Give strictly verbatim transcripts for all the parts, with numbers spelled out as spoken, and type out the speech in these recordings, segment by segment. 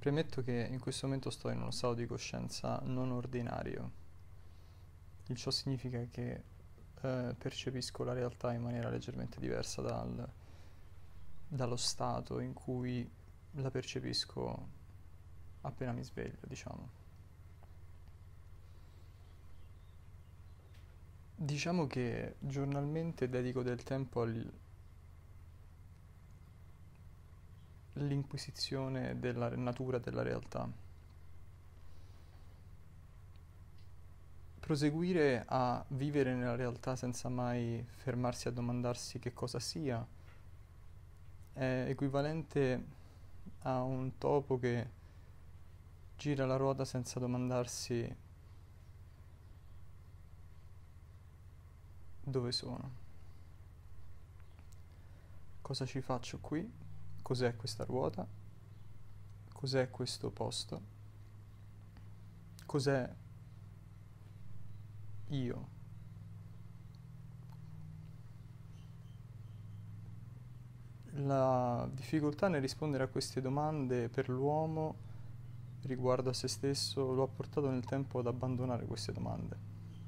Premetto che in questo momento sto in uno stato di coscienza non ordinario. Il ciò significa che eh, percepisco la realtà in maniera leggermente diversa dal, dallo stato in cui la percepisco appena mi sveglio, diciamo. Diciamo che giornalmente dedico del tempo al- all'inquisizione della natura della realtà. Proseguire a vivere nella realtà senza mai fermarsi a domandarsi che cosa sia è equivalente a un topo che gira la ruota senza domandarsi dove sono, cosa ci faccio qui, cos'è questa ruota, cos'è questo posto, cos'è io. La difficoltà nel rispondere a queste domande per l'uomo riguardo a se stesso lo ha portato nel tempo ad abbandonare queste domande.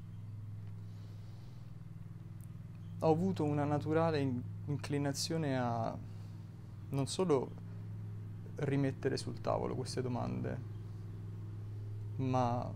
Ho avuto una naturale in- inclinazione a non solo rimettere sul tavolo queste domande, ma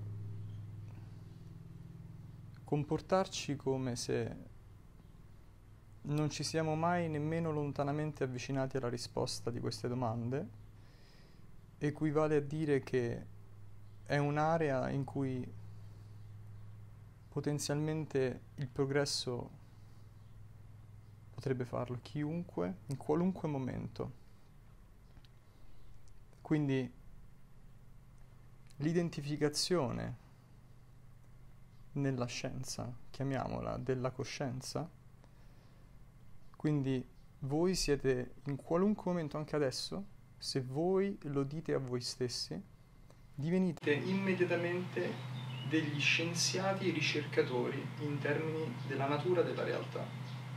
comportarci come se non ci siamo mai nemmeno lontanamente avvicinati alla risposta di queste domande, equivale a dire che è un'area in cui potenzialmente il progresso potrebbe farlo chiunque, in qualunque momento. Quindi l'identificazione nella scienza, chiamiamola, della coscienza, quindi voi siete in qualunque momento, anche adesso, se voi lo dite a voi stessi, divenite immediatamente degli scienziati ricercatori in termini della natura della realtà.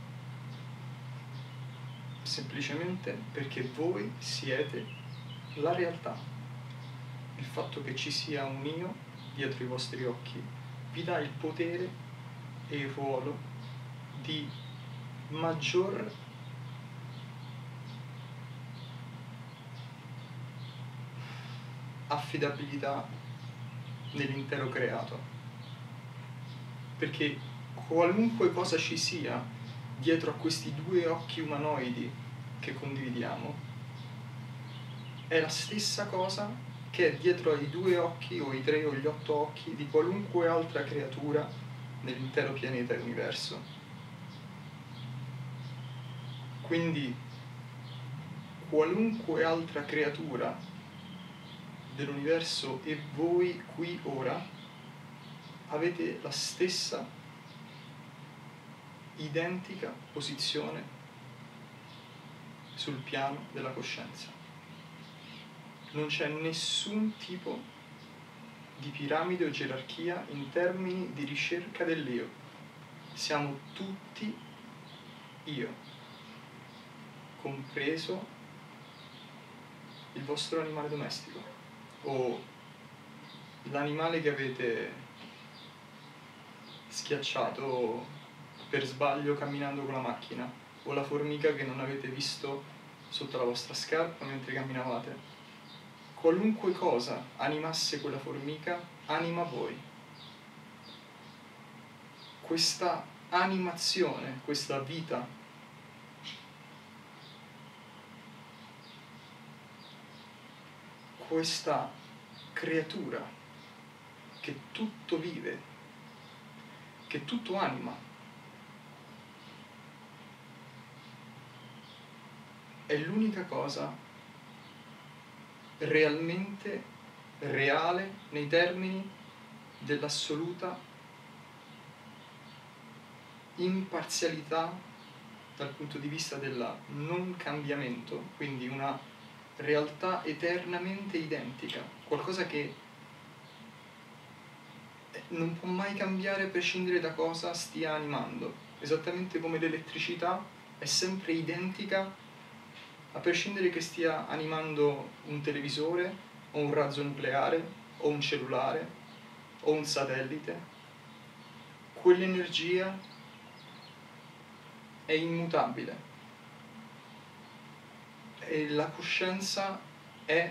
Semplicemente perché voi siete la realtà. Il fatto che ci sia un io dietro i vostri occhi vi dà il potere e il ruolo di maggior affidabilità nell'intero creato, perché qualunque cosa ci sia dietro a questi due occhi umanoidi che condividiamo è la stessa cosa che è dietro ai due occhi o i tre o gli otto occhi di qualunque altra creatura nell'intero pianeta e universo. Quindi qualunque altra creatura dell'universo e voi qui ora avete la stessa identica posizione sul piano della coscienza. Non c'è nessun tipo di piramide o gerarchia in termini di ricerca dell'io. Siamo tutti io, compreso il vostro animale domestico o l'animale che avete schiacciato per sbaglio camminando con la macchina o la formica che non avete visto sotto la vostra scarpa mentre camminavate. Qualunque cosa animasse quella formica anima voi. Questa animazione, questa vita questa creatura che tutto vive, che tutto anima, è l'unica cosa realmente reale nei termini dell'assoluta imparzialità dal punto di vista del non cambiamento, quindi una realtà eternamente identica, qualcosa che non può mai cambiare a prescindere da cosa stia animando, esattamente come l'elettricità è sempre identica a prescindere che stia animando un televisore o un razzo nucleare, o un cellulare, o un satellite, quell'energia è immutabile e la coscienza è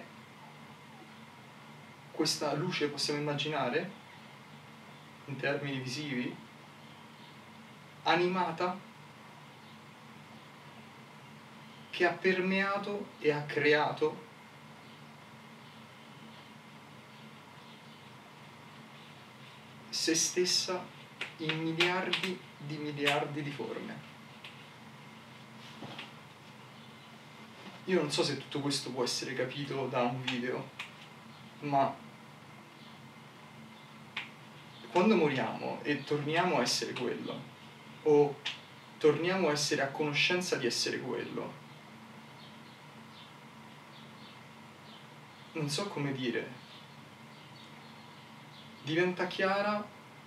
questa luce, possiamo immaginare, in termini visivi, animata, che ha permeato e ha creato se stessa in miliardi di miliardi di forme. Io non so se tutto questo può essere capito da un video, ma quando moriamo e torniamo a essere quello, o torniamo a essere a conoscenza di essere quello, non so come dire, diventa chiara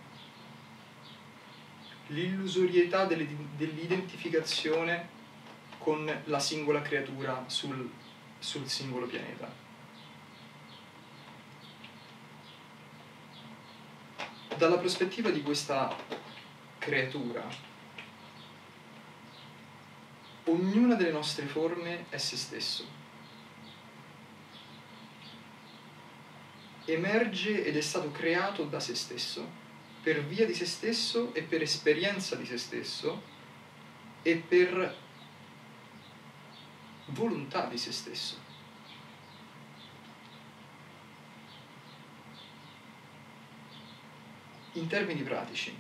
l'illusorietà dell'identificazione con la singola creatura sul, sul singolo pianeta. Dalla prospettiva di questa creatura, ognuna delle nostre forme è se stesso. Emerge ed è stato creato da se stesso, per via di se stesso e per esperienza di se stesso e per volontà di se stesso. In termini pratici,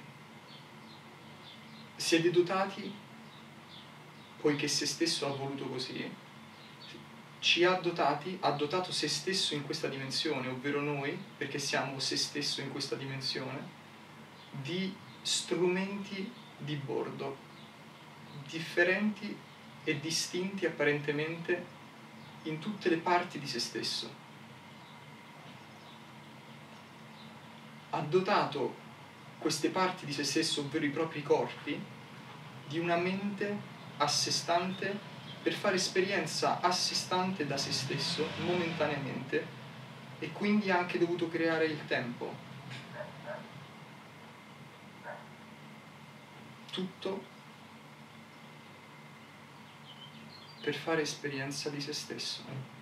siete dotati, poiché se stesso ha voluto così, ci ha dotati, ha dotato se stesso in questa dimensione, ovvero noi, perché siamo se stesso in questa dimensione, di strumenti di bordo, differenti e distinti apparentemente in tutte le parti di se stesso. Ha dotato queste parti di se stesso, ovvero i propri corpi, di una mente a sé stante per fare esperienza a sé stante da se stesso, momentaneamente, e quindi ha anche dovuto creare il tempo. Tutto per fare esperienza di se stesso.